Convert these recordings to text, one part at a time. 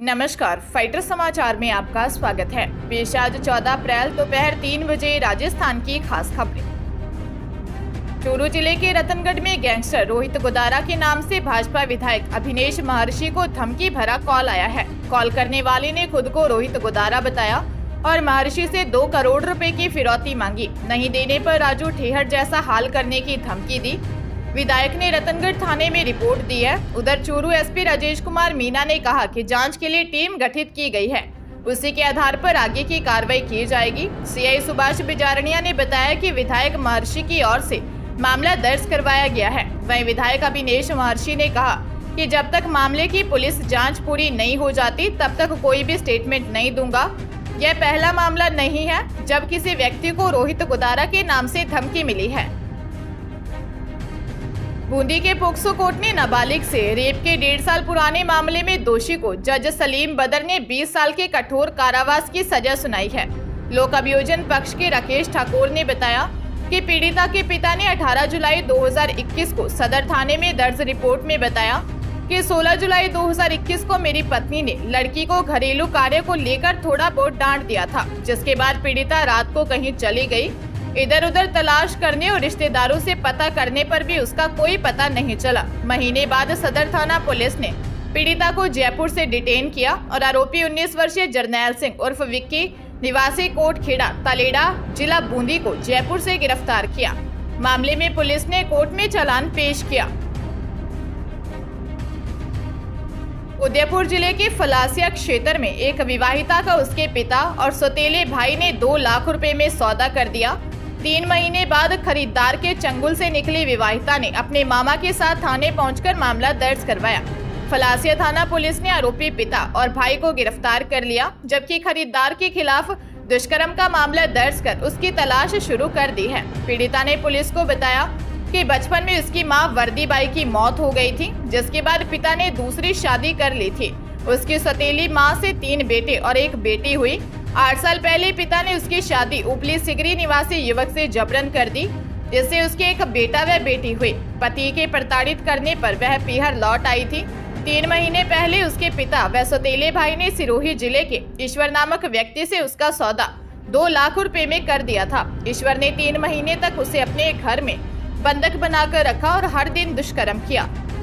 नमस्कार, फाइटर समाचार में आपका स्वागत है। पेश आज 14 अप्रैल दोपहर 3 बजे राजस्थान की खास खबरें। चूरू जिले के रतनगढ़ में गैंगस्टर रोहित गोदारा के नाम से भाजपा विधायक अभिनेश महर्षि को धमकी भरा कॉल आया है। कॉल करने वाले ने खुद को रोहित गोदारा बताया और महर्षि से 2 करोड़ रुपए की फिरौती मांगी। नहीं देने पर राजू ठेहर जैसा हाल करने की धमकी दी। विधायक ने रतनगढ़ थाने में रिपोर्ट दी है। उधर चूरू एसपी राजेश कुमार मीना ने कहा कि जांच के लिए टीम गठित की गई है, उसी के आधार पर आगे की कार्रवाई की जाएगी। सीआई सुभाष बिजारनिया ने बताया कि विधायक महर्षि की ओर से मामला दर्ज करवाया गया है। वहीं विधायक अभिनेश महर्षि ने कहा कि जब तक मामले की पुलिस जाँच पूरी नहीं हो जाती तब तक कोई भी स्टेटमेंट नहीं दूंगा। यह पहला मामला नहीं है जब किसी व्यक्ति को रोहित गोदारा के नाम से धमकी मिली है। बूंदी के पोक्सो कोर्ट ने नाबालिग से रेप के 1.5 साल पुराने मामले में दोषी को जज सलीम बदर ने 20 साल के कठोर कारावास की सजा सुनाई है। लोक अभियोजन पक्ष के राकेश ठाकुर ने बताया कि पीड़िता के पिता ने 18 जुलाई 2021 को सदर थाने में दर्ज रिपोर्ट में बताया कि 16 जुलाई 2021 को मेरी पत्नी ने लड़की को घरेलू कार्य को लेकर थोड़ा बहुत डांट दिया था, जिसके बाद पीड़िता रात को कहीं चली गई। इधर उधर तलाश करने और रिश्तेदारों से पता करने पर भी उसका कोई पता नहीं चला। महीने बाद सदर थाना पुलिस ने पीड़िता को जयपुर से डिटेन किया और आरोपी 19 वर्षीय जरनैल सिंह उर्फ विक्की निवासी कोट खेड़ा तलेड़ा जिला बूंदी को जयपुर से गिरफ्तार किया। मामले में पुलिस ने कोर्ट में चालान पेश किया। उदयपुर जिले के फलासिया क्षेत्र में एक विवाहिता का उसके पिता और सौतेले भाई ने 2 लाख रुपए में सौदा कर दिया। 3 महीने बाद खरीदार के चंगुल से निकली विवाहिता ने अपने मामा के साथ थाने पहुंचकर मामला दर्ज करवाया। फलासिया थाना पुलिस ने आरोपी पिता और भाई को गिरफ्तार कर लिया, जबकि खरीदार के खिलाफ दुष्कर्म का मामला दर्ज कर उसकी तलाश शुरू कर दी है। पीड़िता ने पुलिस को बताया कि बचपन में उसकी मां वर्दी बाई की मौत हो गई थी, जिसके बाद पिता ने दूसरी शादी कर ली थी। उसकी सौतेली मां से 3 बेटे और 1 बेटी हुई। 8 साल पहले पिता ने उसकी शादी उपली सिगरी निवासी युवक से जबरन कर दी, जिससे उसके 1 बेटा व बेटी हुई। पति के प्रताड़ित करने पर वह पीहर लौट आई थी। 3 महीने पहले उसके पिता व सौतेले भाई ने सिरोही जिले के ईश्वर नामक व्यक्ति से उसका सौदा 2 लाख रुपए में कर दिया था। ईश्वर ने 3 महीने तक उसे अपने घर में बंधक बनाकर रखा और हर दिन दुष्कर्म किया।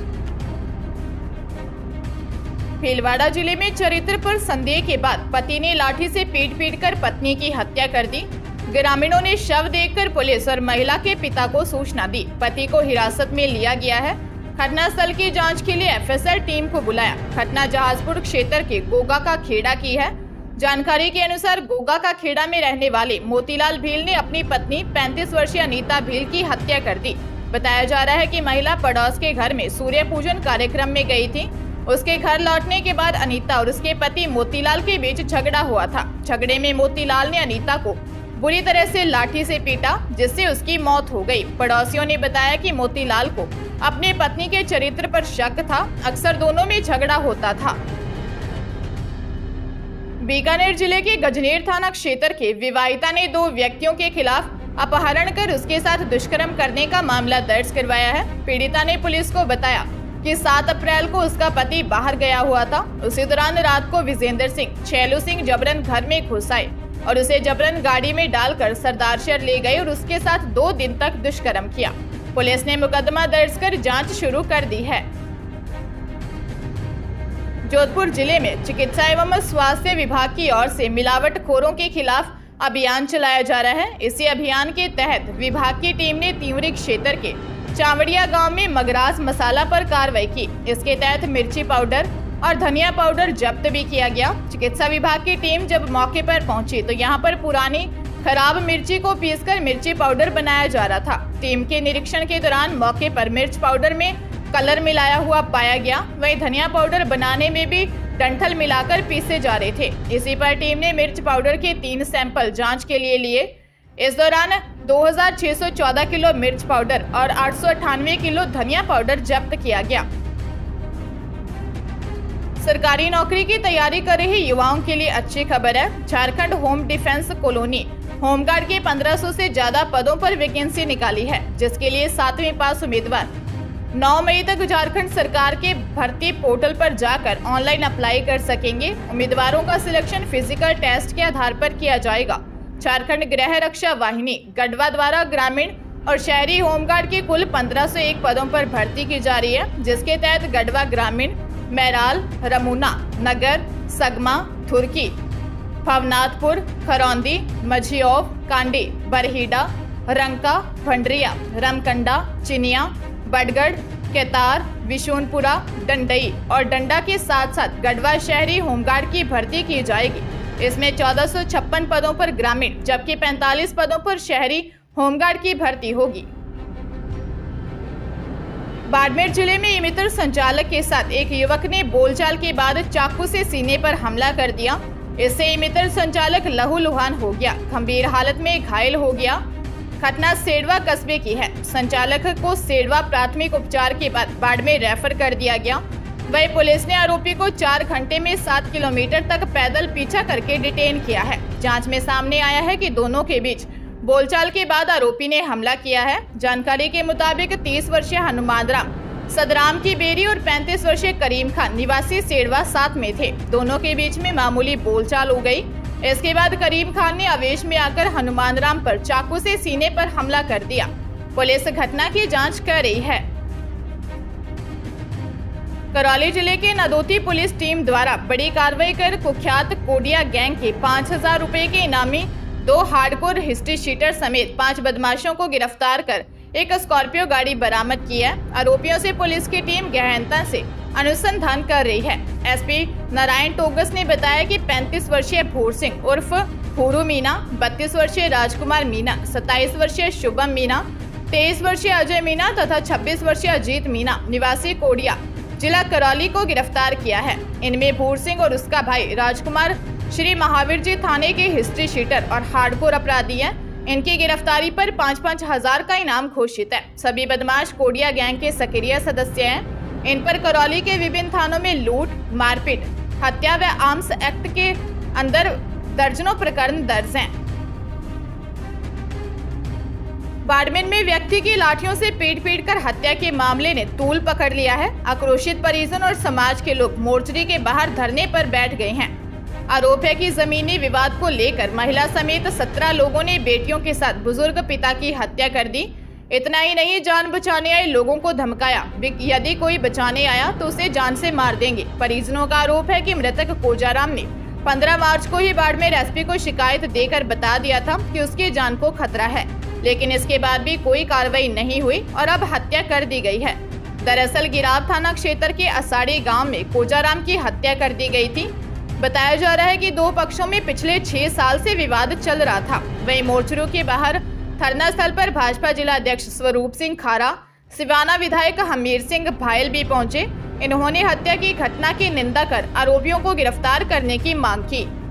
भीलवाड़ा जिले में चरित्र पर संदेह के बाद पति ने लाठी से पीट कर पत्नी की हत्या कर दी। ग्रामीणों ने शव देखकर पुलिस और महिला के पिता को सूचना दी। पति को हिरासत में लिया गया है। घटनास्थल की जांच के लिए एफएसएल टीम को बुलाया। घटना जहाजपुर क्षेत्र के गोगा का खेड़ा की है। जानकारी के अनुसार गोगा का खेड़ा में रहने वाले मोतीलाल भील ने अपनी पत्नी 35 वर्षीय अनीता भील की हत्या कर दी। बताया जा रहा है कि महिला पड़ोस के घर में सूर्य पूजन कार्यक्रम में गई थी। उसके घर लौटने के बाद अनीता और उसके पति मोतीलाल के बीच झगड़ा हुआ था। झगड़े में मोतीलाल ने अनीता को बुरी तरह से लाठी से पीटा, जिससे उसकी मौत हो गई। पड़ोसियों ने बताया कि मोतीलाल को अपने पत्नी के चरित्र पर शक था। अक्सर दोनों में झगड़ा होता था। बीकानेर जिले के गजनेर थाना क्षेत्र के विवाहिता ने 2 व्यक्तियों के खिलाफ अपहरण कर उसके साथ दुष्कर्म करने का मामला दर्ज करवाया है। पीड़िता ने पुलिस को बताया कि 7 अप्रैल को उसका पति बाहर गया हुआ था। उसी दौरान रात को विजेंद्र सिंह छैलू सिंह जबरन घर में घुस आए और उसे जबरन गाड़ी में डालकर सरदारशहर ले गए और उसके साथ 2 दिन तक दुष्कर्म किया। पुलिस ने मुकदमा दर्ज कर जांच शुरू कर दी है। जोधपुर जिले में चिकित्सा एवं स्वास्थ्य विभाग की ओर से मिलावटखोरों के खिलाफ अभियान चलाया जा रहा है। इसी अभियान के तहत विभाग की टीम ने तिवरी क्षेत्र के चावड़िया गांव में मगरास मसाला पर कार्रवाई की। इसके तहत मिर्ची पाउडर और धनिया पाउडर जब्त भी किया गया। चिकित्सा विभाग की टीम जब मौके पर पहुंची तो यहां पर पुरानी खराब मिर्ची को पीसकर मिर्ची पाउडर बनाया जा रहा था। टीम के निरीक्षण के दौरान मौके पर मिर्च पाउडर में कलर मिलाया हुआ पाया गया। वहीं धनिया पाउडर बनाने में भी डंठल मिलाकर पीसे जा रहे थे। इसी पर टीम ने मिर्च पाउडर के 3 सैंपल जांच के लिए लिए। इस दौरान 2614 किलो मिर्च पाउडर और 898 किलो धनिया पाउडर जब्त किया गया। सरकारी नौकरी की तैयारी कर रहे युवाओं के लिए अच्छी खबर है। Jharkhand home defence colony home guard के 1500 से ज्यादा पदों पर वैकेंसी निकाली है, जिसके लिए 7वीं पास उम्मीदवार 9 मई तक झारखंड सरकार के भर्ती पोर्टल पर जाकर ऑनलाइन अप्लाई कर सकेंगे। उम्मीदवारों का सिलेक्शन फिजिकल टेस्ट के आधार पर किया जाएगा। झारखंड गृह रक्षा वाहिनी गढ़वा द्वारा ग्रामीण और शहरी होमगार्ड की कुल 1501 पदों पर भर्ती की जा रही है, जिसके तहत गढ़वा ग्रामीण, मैराल, रमुना, नगर, सगमा, थुर्की, भवनाथपुर, खरौंदी, मझियोव, कांडी, बरहीडा, रंका, भंडरिया, रमकंडा, चिनिया, बडगढ़, केतार, विशुनपुरा, डंडई और डंडा के साथ साथ गढ़वा शहरी होमगार्ड की भर्ती की जाएगी। इसमें 1456 पदों पर ग्रामीण जबकि 45 पदों पर शहरी होमगार्ड की भर्ती होगी। बाड़मेर जिले में ई-मित्र संचालक के साथ एक युवक ने बोलचाल के बाद चाकू से सीने पर हमला कर दिया। इससे ई-मित्र संचालक लहूलुहान हो गया, गंभीर हालत में घायल हो गया। घटना सेडवा कस्बे की है। संचालक को सेडवा प्राथमिक उपचार के बाद बाड़मेर रेफर कर दिया गया। वही पुलिस ने आरोपी को 4 घंटे में 7 किलोमीटर तक पैदल पीछा करके डिटेन किया है। जांच में सामने आया है कि दोनों के बीच बोलचाल के बाद आरोपी ने हमला किया है। जानकारी के मुताबिक 30 वर्षीय हनुमान राम सदराम की बेरी और 35 वर्षीय करीम खान निवासी सेडवा साथ में थे। दोनों के बीच में मामूली बोलचाल हो गई। इसके बाद करीम खान ने आवेश में आकर हनुमान राम पर चाकू से सीने पर हमला कर दिया। पुलिस घटना की जांच कर रही है। करौली जिले के नदौती पुलिस टीम द्वारा बड़ी कार्रवाई कर कुख्यात कोडिया गैंग के 5000 रुपए के इनामी 2 हार्डकोर हिस्ट्री शीटर समेत 5 बदमाशों को गिरफ्तार कर एक स्कॉर्पियो गाड़ी बरामद की है। आरोपियों से पुलिस की टीम गहनता से अनुसंधान कर रही है। एसपी नारायण टोगस ने बताया कि 35 वर्षीय भूर सिंह उर्फ भूरू मीना, 32 वर्षीय राजकुमार मीना, 27 वर्षीय शुभम मीना, 23 वर्षीय अजय मीना तथा 26 वर्षीय अजीत मीना निवासी कोडिया जिला करौली को गिरफ्तार किया है। इनमें भूर सिंह और उसका भाई राजकुमार श्री महावीर जी थाने के हिस्ट्री शीटर और हार्डकोर अपराधी हैं। इनकी गिरफ्तारी पर 5-5 हजार का इनाम घोषित है। सभी बदमाश कोडिया गैंग के सक्रिय सदस्य हैं। इन पर करौली के विभिन्न थानों में लूट, मारपीट, हत्या व आर्म्स एक्ट के अंदर दर्जनों प्रकरण दर्ज हैं। बाड़मेर में व्यक्ति की लाठियों से पीट कर हत्या के मामले ने तूल पकड़ लिया है। आक्रोशित परिजन और समाज के लोग मोर्चरी के बाहर धरने पर बैठ गए हैं। आरोप है कि जमीनी विवाद को लेकर महिला समेत 17 लोगों ने बेटियों के साथ बुजुर्ग पिता की हत्या कर दी। इतना ही नहीं, जान बचाने आए लोगों को धमकाया, यदि कोई बचाने आया तो उसे जान से मार देंगे। परिजनों का आरोप है कि मृतक कोजाराम ने 15 मार्च को ही बाड़मेर एसपी को शिकायत देकर बता दिया था कि उसकी जान को खतरा है, लेकिन इसके बाद भी कोई कार्रवाई नहीं हुई और अब हत्या कर दी गई है। दरअसल गिराव थाना क्षेत्र के असाड़ी गाँव में कोजाराम की हत्या कर दी गई थी। बताया जा रहा है कि 2 पक्षों में पिछले 6 साल से विवाद चल रहा था। वहीं मोर्चरों के बाहर धरना स्थल पर भाजपा जिला अध्यक्ष स्वरूप सिंह खारा, सिवाना विधायक हमीर सिंह भायल भी पहुंचे। इन्होंने हत्या की घटना की निंदा कर आरोपियों को गिरफ्तार करने की मांग की।